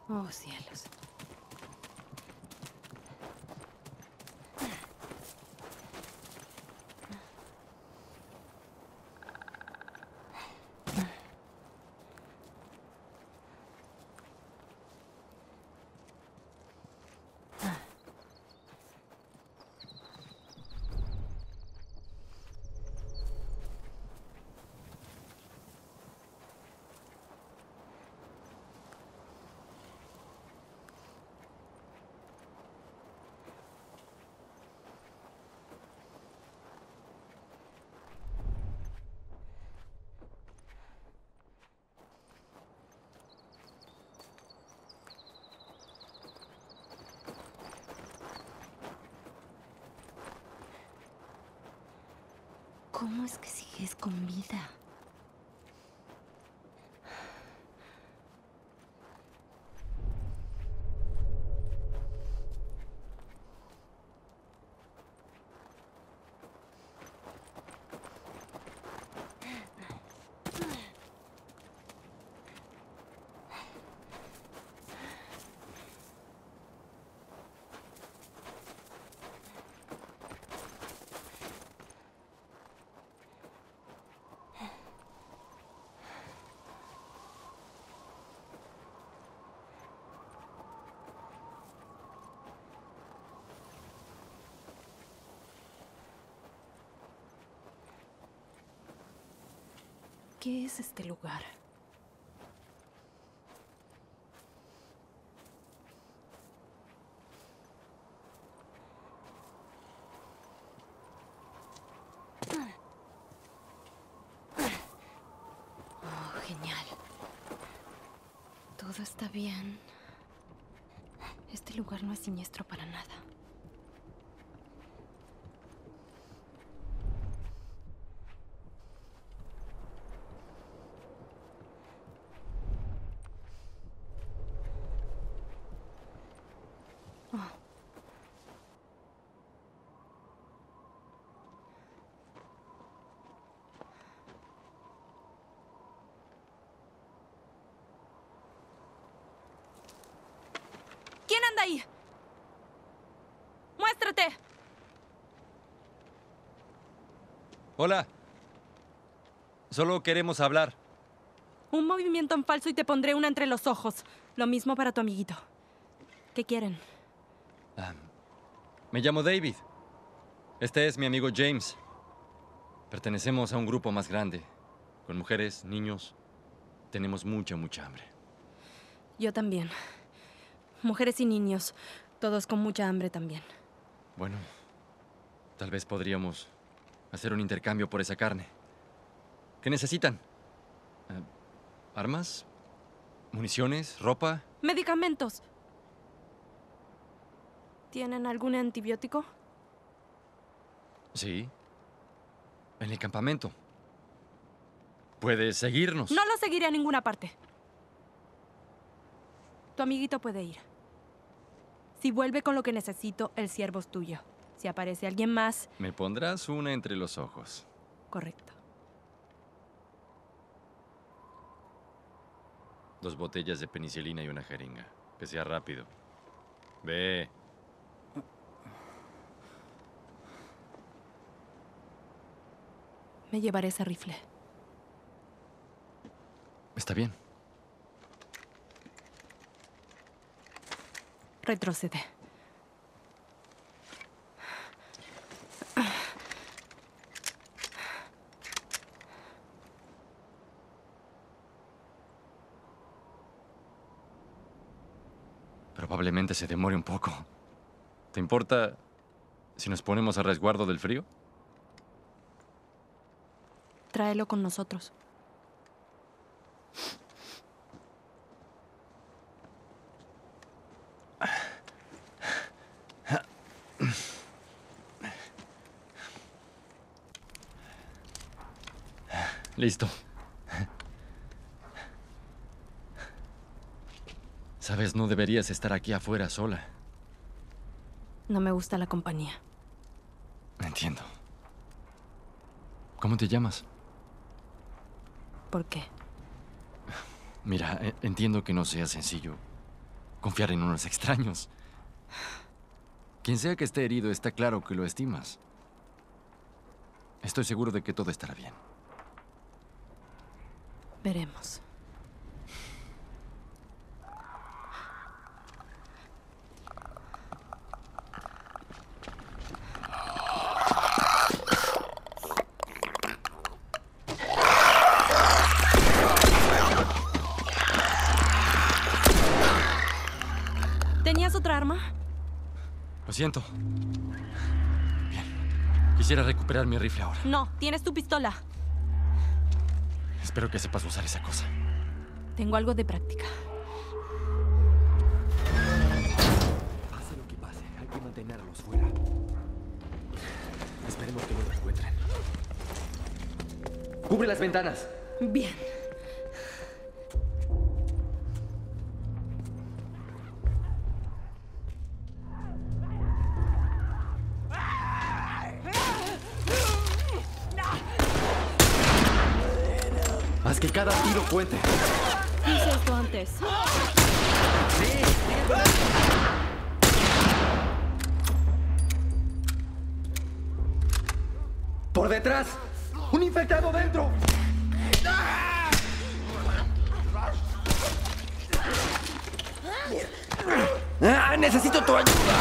Oh, cielos. ¿Cómo es que sigues con vida? ¿Qué es este lugar? Oh, genial. Todo está bien. Este lugar no es siniestro para nada. Oh. ¿Quién anda ahí? ¡Muéstrate! Hola. Solo queremos hablar. Un movimiento en falso y te pondré una entre los ojos. Lo mismo para tu amiguito. ¿Qué quieren? Me llamo David. Este es mi amigo James. Pertenecemos a un grupo más grande, con mujeres, niños. Tenemos mucha hambre. Yo también. Mujeres y niños, todos con mucha hambre también. Bueno, tal vez podríamos hacer un intercambio por esa carne. ¿Qué necesitan? ¿Armas? ¿Municiones? ¿Ropa? Medicamentos. ¿Tienen algún antibiótico? Sí. En el campamento. Puedes seguirnos. No lo seguiré a ninguna parte. Tu amiguito puede ir. Si vuelve con lo que necesito, el ciervo es tuyo. Si aparece alguien más... Me pondrás una entre los ojos. Correcto. 2 botellas de penicilina y una jeringa. Que sea rápido. Ve. Me llevaré ese rifle. Está bien. Retrocede. Probablemente se demore un poco. ¿Te importa si nos ponemos a resguardo del frío? Tráelo con nosotros. Listo. Sabes, no deberías estar aquí afuera sola. No me gusta la compañía. Entiendo. ¿Cómo te llamas? ¿Por qué? Mira, entiendo que no sea sencillo, confiar en unos extraños. Quien sea que esté herido, está claro que lo estimas. Estoy seguro de que todo estará bien. Veremos. ¿Tenías otra arma? Lo siento. Bien. Quisiera recuperar mi rifle ahora. No, tienes tu pistola. Espero que sepas usar esa cosa. Tengo algo de práctica. Pase lo que pase, hay que mantenerlos fuera. Esperemos que no lo encuentren. ¡Cubre las ventanas! Bien. Haz que cada tiro cuente. Hice esto antes. ¡Por detrás! ¡Un infectado dentro! ¡Necesito tu ayuda!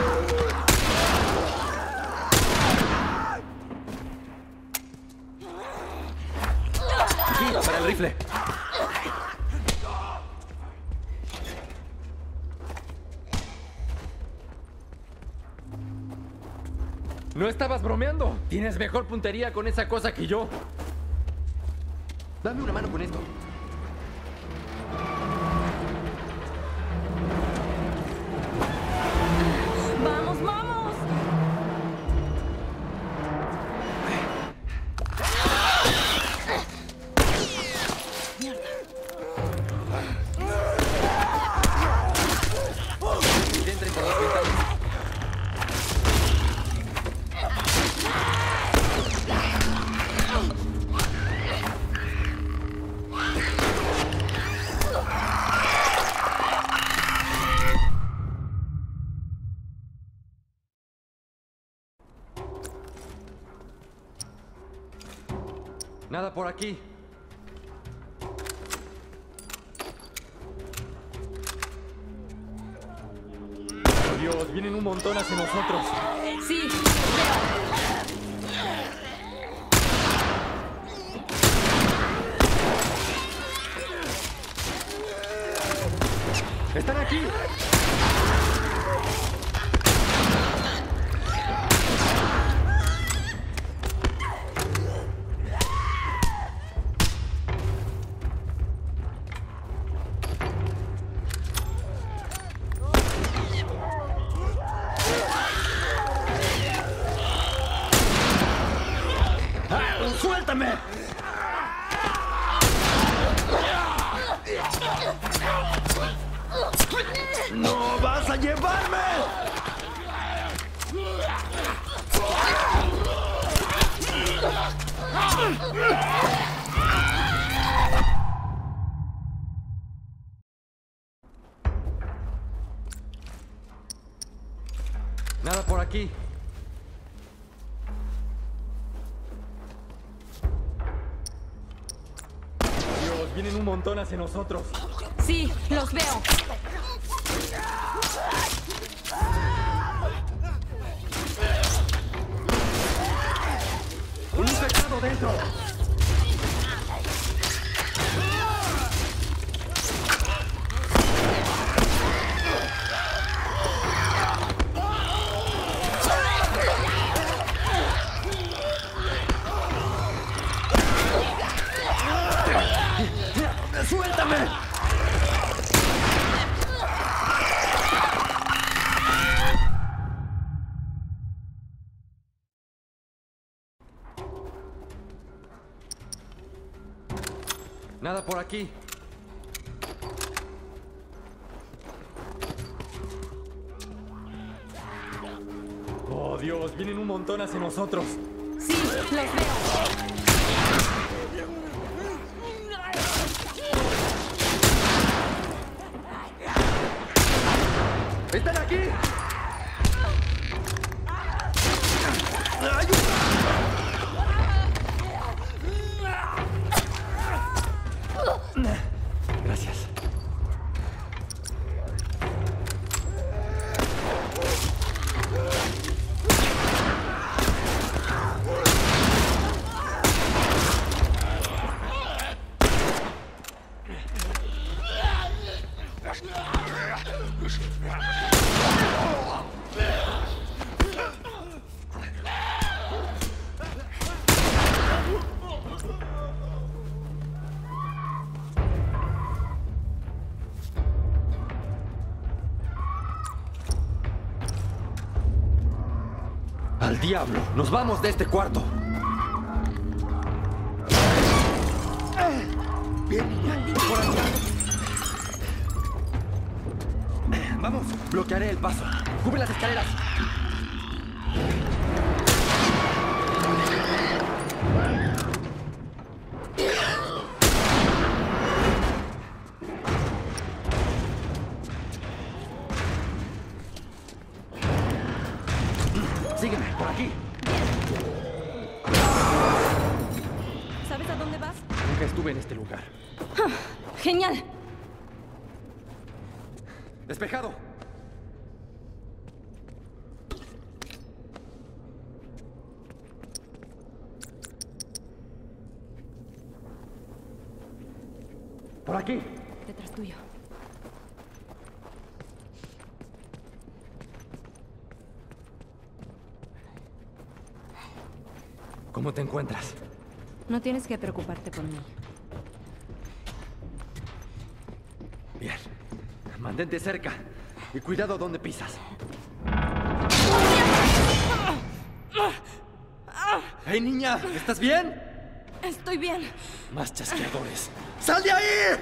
¡Gira para el rifle! No estabas bromeando. Tienes mejor puntería con esa cosa que yo. Dame una mano con esto. ¡Vamos, vamos! Entren por las ventanas. Nada por aquí. Oh, Dios, vienen un montón hacia nosotros. Sí. ¡Están aquí! ¡Suéltame! ¡No vas a llevarme! Nada por aquí. Dios, vienen un montón hacia nosotros. Sí, los veo. ¡Un infectado dentro! ¡Suéltame! Nada por aquí. Oh, Dios, vienen un montón hacia nosotros. Sí, los veo. ¡Están aquí! Gracias. ¡Al diablo! ¡Nos vamos de este cuarto! Bien, niña. Por aquí. Vamos. Bloquearé el paso. ¡Cubre las escaleras! Sígueme, por aquí. ¿Sabes a dónde vas? Nunca estuve en este lugar. ¡Genial! ¡Despejado! Por aquí. Detrás tuyo. ¿Cómo te encuentras? No tienes que preocuparte por mí. Bien. Mantente cerca. Y cuidado donde pisas. ¡Hey, niña! ¿Estás bien? Estoy bien. Más chasqueadores. ¡Sal de ahí!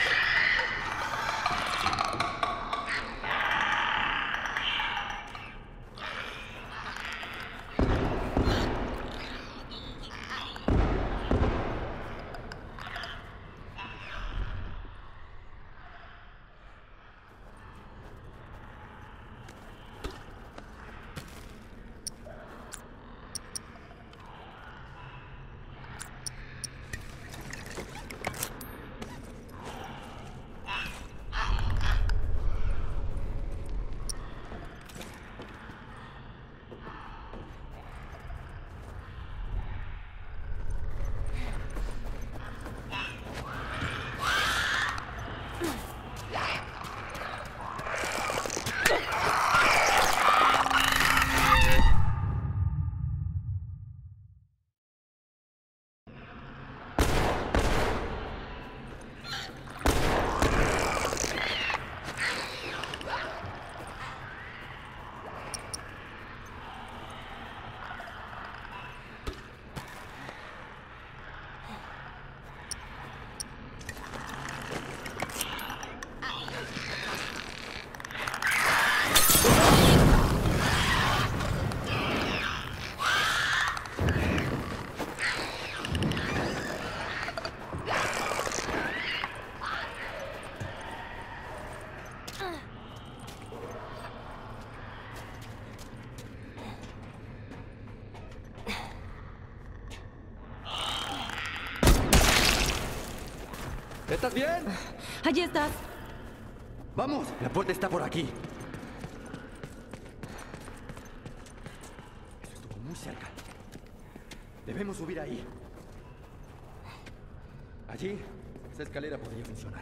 ¿Estás bien? Allí estás. Vamos, la puerta está por aquí. Eso estuvo muy cerca. Debemos subir ahí. Allí, esa escalera podría funcionar.